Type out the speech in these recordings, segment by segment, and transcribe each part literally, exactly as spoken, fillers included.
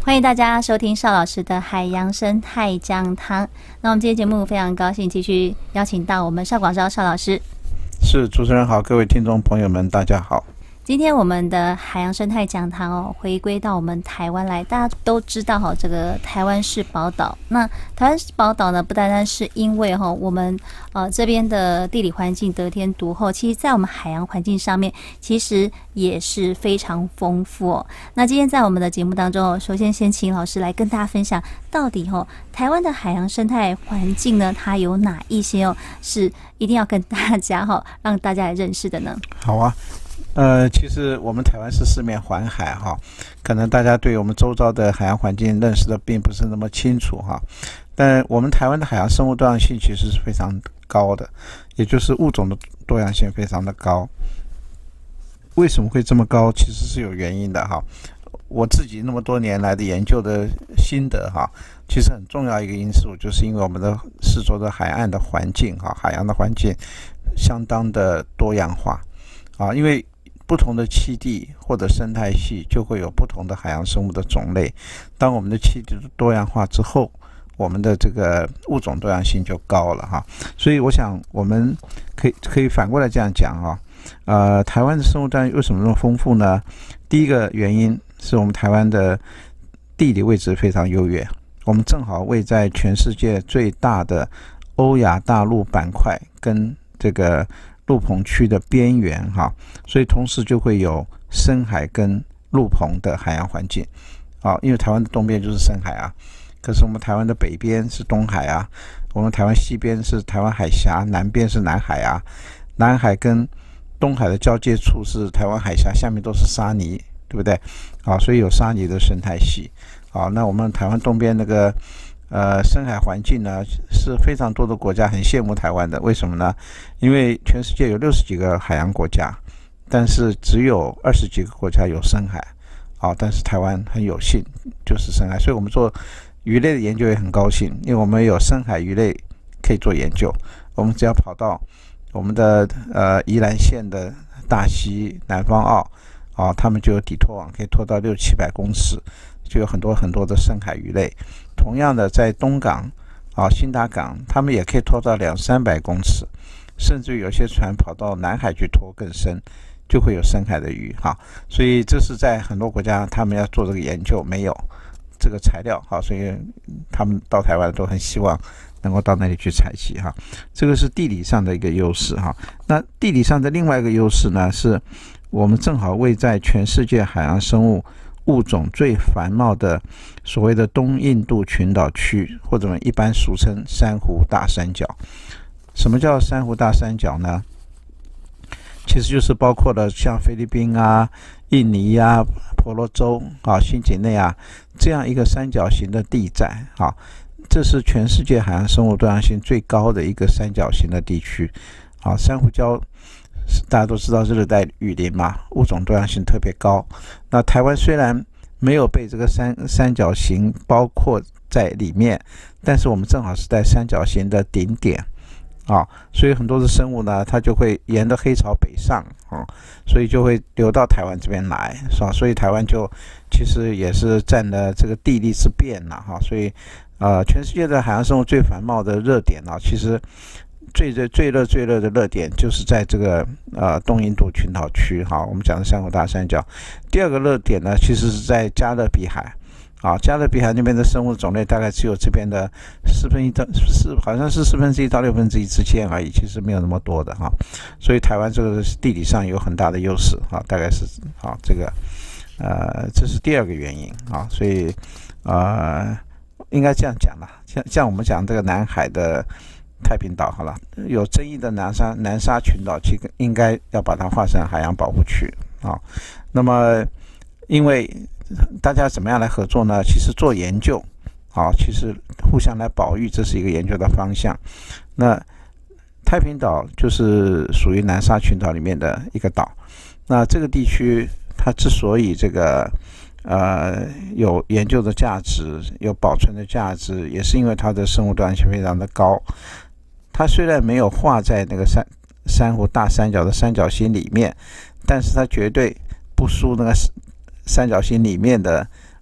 欢迎大家收听邵老师的海洋生态讲堂。那我们今天节目非常高兴继续邀请到我们邵广昭邵老师。 是，主持人好，各位听众朋友们大家好。 今天我们的海洋生态讲堂哦，回归到我们台湾来，大家都知道哈，这个台湾是宝岛。那台湾是宝岛呢，不单单是因为哈我们呃这边的地理环境得天独厚，其实在我们海洋环境上面，其实也是非常丰富哦。那今天在我们的节目当中，首先先请老师来跟大家分享，到底哈台湾的海洋生态环境呢，它有哪一些哦是一定要跟大家哈让大家来认识的呢？ 好啊。呃，其实我们台湾是四面环海哈，可能大家对我们周遭的海洋环境认识的并不是那么清楚哈。但我们台湾的海洋生物多样性其实是非常高的，也就是物种的多样性非常的高。为什么会这么高？其实是有原因的哈。我自己那么多年来的研究的心得哈，其实很重要一个因素，就是因为我们的四周的海岸的环境哈，海洋的环境相当的多样化啊，因为不同的栖地或者生态系就会有不同的海洋生物的种类。当我们的栖地多样化之后，我们的这个物种多样性就高了哈。所以我想我们可以可以反过来这样讲哈，呃，台湾的生物多样性为什么那么丰富呢？第一个原因是我们台湾的地理位置非常优越，我们正好位在全世界最大的欧亚大陆板块跟这个陆棚区的边缘哈，所以同时就会有深海跟陆棚的海洋环境啊。因为台湾的东边就是深海啊，可是我们台湾的北边是东海啊，我们台湾西边是台湾海峡，南边是南海啊，南海跟东海的交界处是台湾海峡，下面都是沙泥，对不对啊？所以有沙泥的生态系啊。那我们台湾东边那个呃，深海环境呢是非常多的国家很羡慕台湾的，为什么呢？因为全世界有六十几个海洋国家，但是只有二十几个国家有深海，啊，但是台湾很有幸就是深海，所以我们做鱼类的研究也很高兴，因为我们有深海鱼类可以做研究。我们只要跑到我们的呃宜兰县的大溪、南方澳，啊，他们就有底拖网可以拖到六七百公尺，就有很多很多的深海鱼类。同样的，在东港啊、新达港，他们也可以拖到两三百公尺，甚至有些船跑到南海去拖更深，就会有深海的鱼哈。所以这是在很多国家他们要做这个研究，没有这个材料哈，所以他们到台湾都很希望能够到那里去采集哈。这个是地理上的一个优势哈。那地理上的另外一个优势呢，是我们正好位在全世界海洋生物物种最繁茂的所谓的东印度群岛区，或者我们一般俗称珊瑚大三角。什么叫珊瑚大三角呢？其实就是包括了像菲律宾啊、印尼啊、婆罗洲啊、新几内亚这样一个三角形的地带啊，这是全世界海洋生物多样性最高的一个三角形的地区啊。珊瑚礁大家都知道是热带雨林嘛，物种多样性特别高。那台湾虽然没有被这个三三角形包括在里面，但是我们正好是在三角形的顶点啊，所以很多的生物呢，它就会沿着黑潮北上啊，所以就会流到台湾这边来，是吧？所以台湾就其实也是占了这个地利之便了哈。所以呃，全世界的海洋生物最繁茂的热点啊，其实最热最热最热的热点就是在这个呃东印度群岛区哈，我们讲的珊瑚大三角。第二个热点呢，其实是在加勒比海啊，加勒比海那边的生物种类大概只有这边的四分一到四，好像是四分之一到六分之一之间而已，其实没有那么多的哈。所以台湾这个地理上有很大的优势啊，大概是啊这个呃这是第二个原因啊，所以呃应该这样讲啦，像像我们讲这个南海的太平岛好了，有争议的南沙南沙群岛，其实应该要把它划成海洋保护区啊。那么，因为大家怎么样来合作呢？其实做研究，啊，其实互相来保育，这是一个研究的方向。那太平岛就是属于南沙群岛里面的一个岛。那这个地区它之所以这个呃有研究的价值，有保存的价值，也是因为它的生物多样性非常的高。它虽然没有画在那个珊珊瑚大三角的三角形里面，但是它绝对不输那个三角形里面的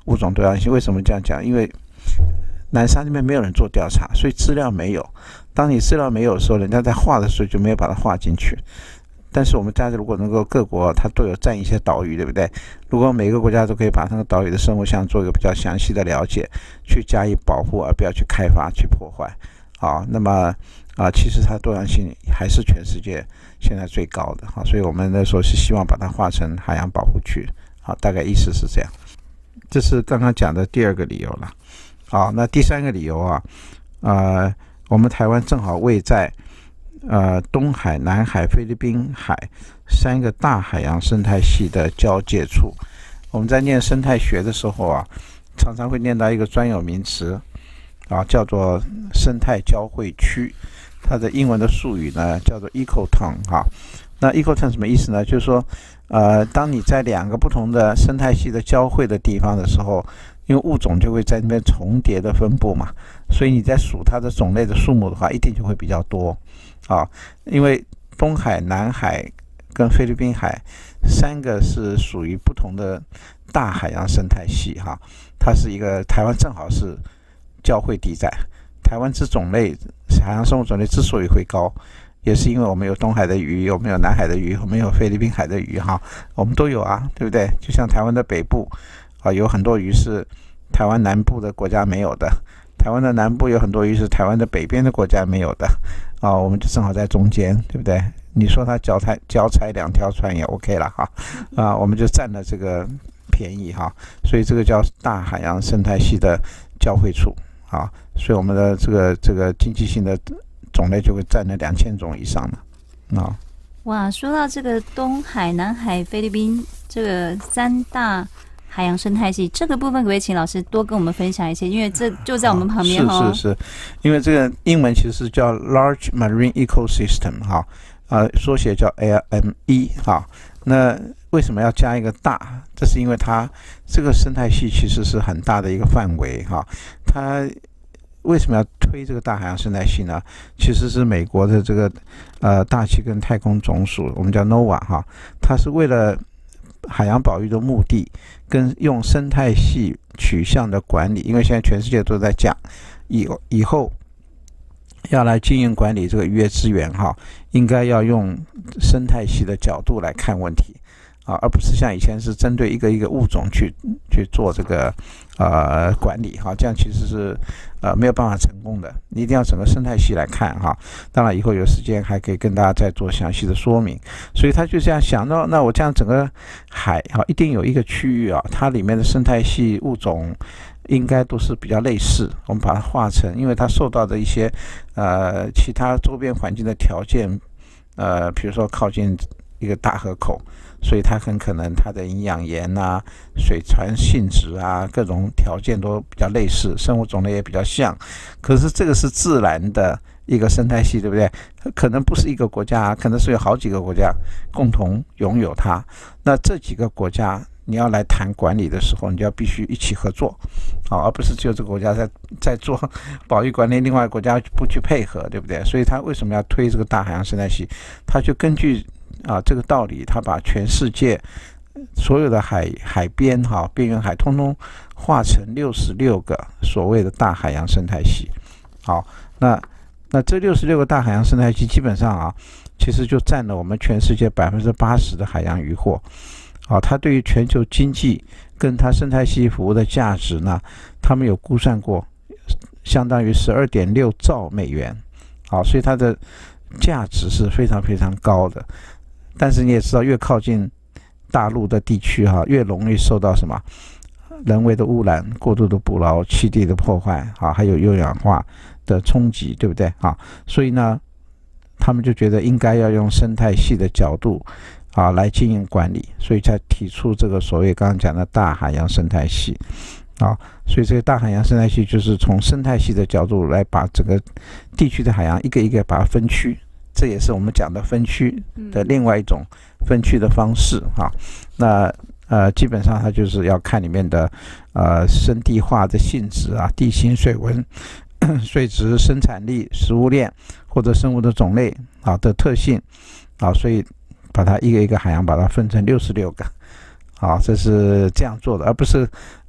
物种多样性。为什么这样讲？因为南沙那边没有人做调查，所以资料没有。当你资料没有的时候，人家在画的时候就没有把它画进去。但是我们大家如果能够各国它都有占一些岛屿，对不对？如果每个国家都可以把那个岛屿的生物相做一个比较详细的了解，去加以保护，而不要去开发、去破坏，好，那么啊、呃，其实它多样性还是全世界现在最高的，好，所以我们那时候是希望把它划成海洋保护区，好，大概意思是这样。这是刚刚讲的第二个理由了。好，那第三个理由啊，呃，我们台湾正好位在呃东海、南海、菲律宾海三个大海洋生态系的交界处。我们在念生态学的时候啊，常常会念到一个专有名词啊，叫做生态交汇区。它的英文的术语呢叫做 ecotone 哈。那 ecotone 什么意思呢？就是说，呃，当你在两个不同的生态系的交汇的地方的时候，因为物种就会在那边重叠的分布嘛，所以你在数它的种类的数目的话，一定就会比较多啊。因为东海、南海跟菲律宾海三个是属于不同的大海洋生态系哈，它是一个台湾正好是交汇地带。台湾之种类海洋生物种类之所以会高，也是因为我们有东海的鱼，我们有南海的鱼，我们有菲律宾海的鱼哈，我们都有啊，对不对？就像台湾的北部啊，有很多鱼是台湾南部的国家没有的，台湾的南部有很多鱼是台湾的北边的国家没有的啊，我们就正好在中间，对不对？你说它脚踩脚踩两条船也 OK 了哈，啊，我们就占了这个便宜哈，所以这个叫大海洋生态系的交汇处啊，所以我们的这个这个经济性的种类就会占了两千种以上了啊。 哇，说到这个东海、南海、菲律宾这个三大海洋生态系这个部分，可不可以请老师多跟我们分享一些？因为这就在我们旁边哈。 是是是，因为这个英文其实是叫 Large Marine Ecosystem 哈，呃，缩写叫 L M E 哈。那为什么要加一个大？这是因为它这个生态系其实是很大的一个范围哈。它为什么要推这个大海洋生态系呢？其实是美国的这个呃大气跟太空总署，我们叫 NOAA 哈，它是为了海洋保育的目的，跟用生态系取向的管理，因为现在全世界都在讲，以以后要来经营管理这个渔业资源哈，应该要用生态系的角度来看问题啊，而不是像以前是针对一个一个物种去去做这个呃管理哈，这样其实是呃没有办法成功的。你一定要整个生态系来看哈。当然以后有时间还可以跟大家再做详细的说明。所以他就这样想到，那我这样整个海哈一定有一个区域啊，它里面的生态系物种应该都是比较类似，我们把它划成，因为它受到的一些呃其他周边环境的条件，呃比如说靠近一个大河口，所以它很可能它的营养盐啊、水传性质啊，各种条件都比较类似，生物种类也比较像。可是这个是自然的一个生态系，对不对？可能不是一个国家，可能是有好几个国家共同拥有它。那这几个国家你要来谈管理的时候，你就要必须一起合作，啊，而不是只有这个国家在在做保育管理，另外国家不去配合，对不对？所以他为什么要推这个大海洋生态系？他就根据啊这个道理，他把全世界所有的海海边哈、边缘海通通划成六十六个所谓的大海洋生态系。好，那那这六十六个大海洋生态系基本上啊，其实就占了我们全世界百分之八十的海洋渔获。啊，它对于全球经济跟它生态系服务的价值呢，他们有估算过，相当于十二点六兆美元。好，所以它的价值是非常非常高的。但是你也知道，越靠近大陆的地区哈、啊，越容易受到什么人为的污染、过度的捕捞、栖地的破坏啊，还有优氧化的冲击，对不对啊？所以呢，他们就觉得应该要用生态系的角度啊，来经营管理，所以才提出这个所谓刚刚讲的大海洋生态系啊。所以这个大海洋生态系就是从生态系的角度来把整个地区的海洋一个一个把它分区，这也是我们讲的分区的另外一种分区的方式啊。那呃，基本上它就是要看里面的呃生地化的性质啊、地形、水文、水质、生产力、食物链或者生物的种类啊的特性啊，所以把它一个一个海洋把它分成六十六个，好，这是这样做的，而不是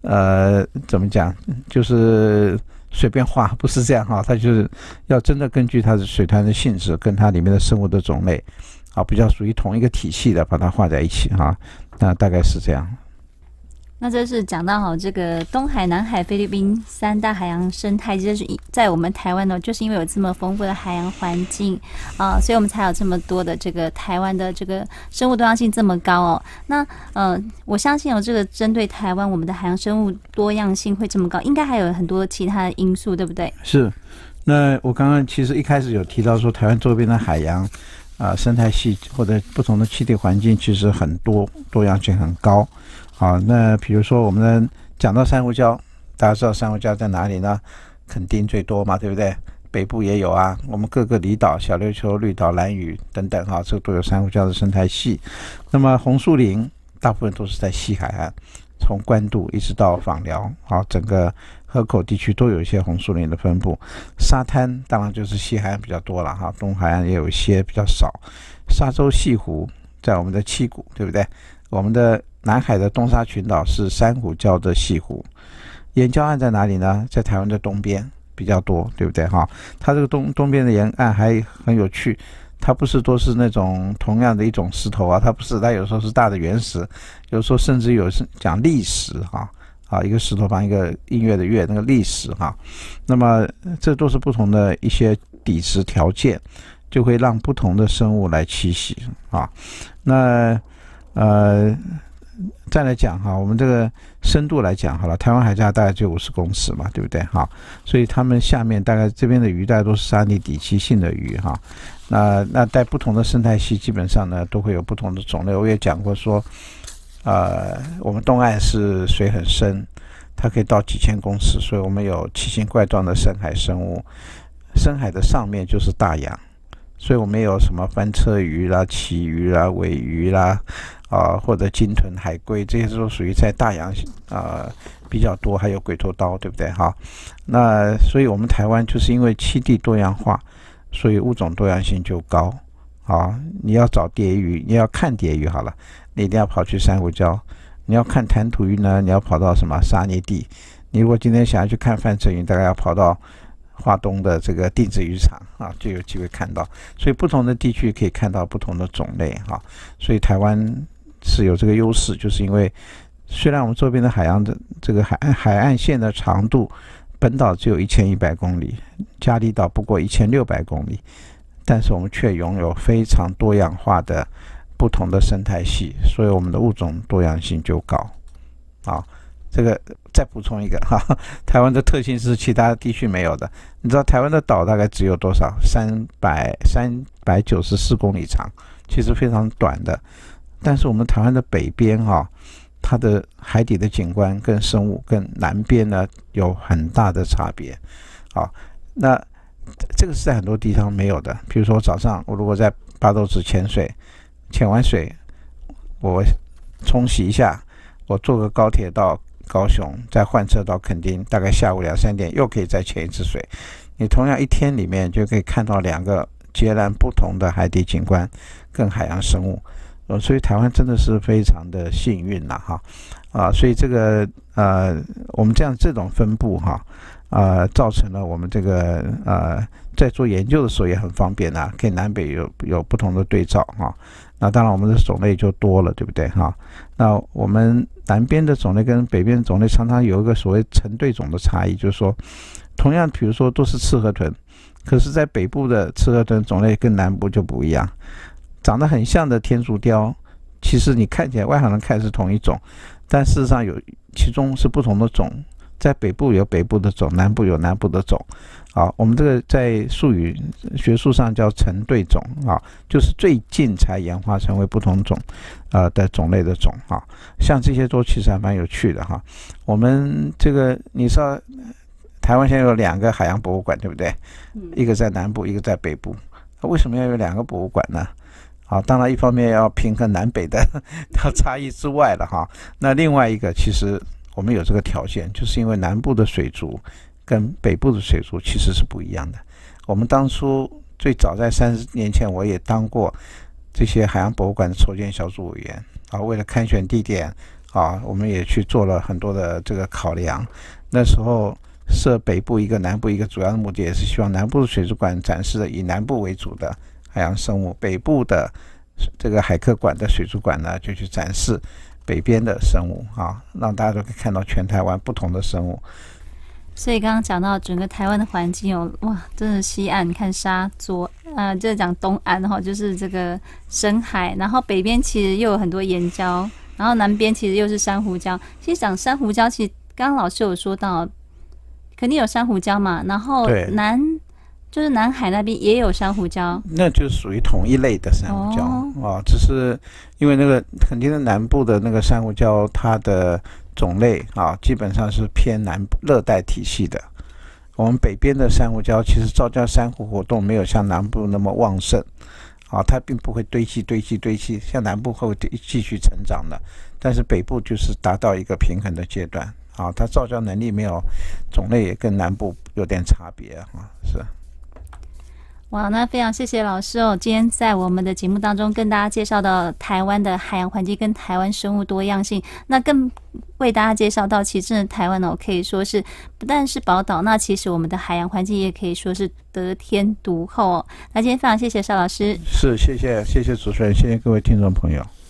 呃，怎么讲，就是随便画，不是这样哈，它就是要真的根据它的水团的性质跟它里面的生物的种类，啊，比较属于同一个体系的，把它画在一起哈，那大概是这样。 那这是讲到好这个东海、南海、菲律宾三大海洋生态，就是在我们台湾呢，就是因为有这么丰富的海洋环境啊、呃，所以我们才有这么多的这个台湾的这个生物多样性这么高哦。那呃，我相信有这个针对台湾我们的海洋生物多样性会这么高，应该还有很多其他的因素，对不对？ 是。那我刚刚其实一开始有提到说，台湾周边的海洋啊、呃、生态系或者不同的栖地环境其实很多，多样性很高。好，那比如说我们的讲到珊瑚礁，大家知道珊瑚礁在哪里呢？垦丁最多嘛，对不对？北部也有啊，我们各个离岛，小琉球、绿岛、兰屿等等哈，这都有珊瑚礁的生态系。那么红树林大部分都是在西海岸，从关渡一直到枋寮，好，整个河口地区都有一些红树林的分布。沙滩当然就是西海岸比较多了哈，东海岸也有一些比较少。沙洲细湖在我们的七股，对不对？我们的南海的东沙群岛是珊瑚礁的细湖。岩礁岸在哪里呢？在台湾的东边比较多，对不对哈？它这个东东边的沿岸还很有趣，它不是都是那种同样的一种石头啊，它不是，它有时候是大的原石，有时候甚至有是讲砾石哈，啊，一个石头旁一个音乐的乐，那个砾石哈。那么这都是不同的一些底质条件，就会让不同的生物来栖息啊。那呃。再来讲哈，我们这个深度来讲好了，台湾海峡大概就五十公尺嘛，对不对哈？所以他们下面大概这边的鱼大概都是沙泥底栖性的鱼哈。那那在不同的生态系，基本上呢都会有不同的种类。我也讲过说，呃，我们东岸是水很深，它可以到几千公尺，所以我们有奇形怪状的深海生物。深海的上面就是大洋，所以我们有什么翻车鱼啦、旗鱼啦、尾鱼啦。啊、呃，或者鲸豚、海龟，这些都属于在大洋呃比较多，还有鬼头刀，对不对哈？那所以我们台湾就是因为栖地多样化，所以物种多样性就高。啊，你要找蝶鱼，你要看蝶鱼好了，你一定要跑去珊瑚礁；你要看弹涂鱼呢，你要跑到什么沙泥地。你如果今天想要去看泛针鱼，大概要跑到花东的这个定置渔场啊，就有机会看到。所以不同的地区可以看到不同的种类哈。所以台湾是有这个优势，就是因为虽然我们周边的海洋的这个海岸海岸线的长度，本岛只有一千一百公里，嘉义岛不过一千六百公里，但是我们却拥有非常多样化的不同的生态系，所以我们的物种多样性就高。啊，这个再补充一个哈，台湾的特性是其他地区没有的。你知道台湾的岛大概只有多少？三百三百九十四公里长，其实非常短的。但是我们台湾的北边哈、哦，它的海底的景观跟生物跟南边呢有很大的差别。好，那这个是在很多地方没有的。比如说早上我如果在八斗子潜水，潜完水我冲洗一下，我坐个高铁到高雄，再换车到垦丁，大概下午两三点又可以再潜一次水。你同样一天里面就可以看到两个截然不同的海底景观跟海洋生物。呃，所以台湾真的是非常的幸运啦，哈，啊，所以这个呃，我们这样这种分布哈，呃，造成了我们这个呃，在做研究的时候也很方便啊，可以南北有有不同的对照哈。那当然我们的种类就多了，对不对哈？那我们南边的种类跟北边的种类常常有一个所谓成对种的差异，就是说，同样比如说都是赤河豚，可是在北部的赤河豚种类跟南部就不一样。长得很像的天竺鲷，其实你看起来外行人看是同一种，但事实上有其中是不同的种，在北部有北部的种，南部有南部的种。啊，我们这个在术语学术上叫成对种啊，就是最近才演化成为不同种呃的种类的种啊。像这些都其实还蛮有趣的哈。我们这个你知道，台湾现在有两个海洋博物馆，对不对？一个在南部，一个在北部。为什么要有两个博物馆呢？啊，当然一方面要平衡南北的差异之外了哈。那另外一个，其实我们有这个条件，就是因为南部的水族跟北部的水族其实是不一样的。我们当初最早在三十年前，我也当过这些海洋博物馆的筹建小组委员啊，为了勘选地点啊，我们也去做了很多的这个考量。那时候设北部一个南部一个，主要的目的也是希望南部的水族馆展示的以南部为主的海洋生物，北部的这个海科馆的水族馆呢就去展示北边的生物啊，让大家都可以看到全台湾不同的生物。 所以刚刚讲到整个台湾的环境哦，哇，真的西岸你看沙左，呃，就是讲东岸哈，就是这个深海，然后北边其实又有很多岩礁，然后南边其实又是珊瑚礁。其实讲珊瑚礁，其实刚刚老师有说到，肯定有珊瑚礁嘛，然后南就是南海那边也有珊瑚礁， 那就属于同一类的珊瑚礁哦、啊，只是因为那个垦丁的南部的那个珊瑚礁，它的种类啊，基本上是偏南热带体系的。我们北边的珊瑚礁其实造礁珊瑚活动没有像南部那么旺盛啊，它并不会堆积堆积堆积，像南部会继续成长的，但是北部就是达到一个平衡的阶段啊，它造礁能力没有，种类也跟南部有点差别啊，是。 哇，那非常谢谢老师哦！今天在我们的节目当中跟大家介绍到台湾的海洋环境跟台湾生物多样性，那更为大家介绍到，其实真的台湾哦，可以说是不但是宝岛，那其实我们的海洋环境也可以说是得天独厚哦。那今天非常谢谢邵老师， 是谢谢谢谢主持人，谢谢各位听众朋友。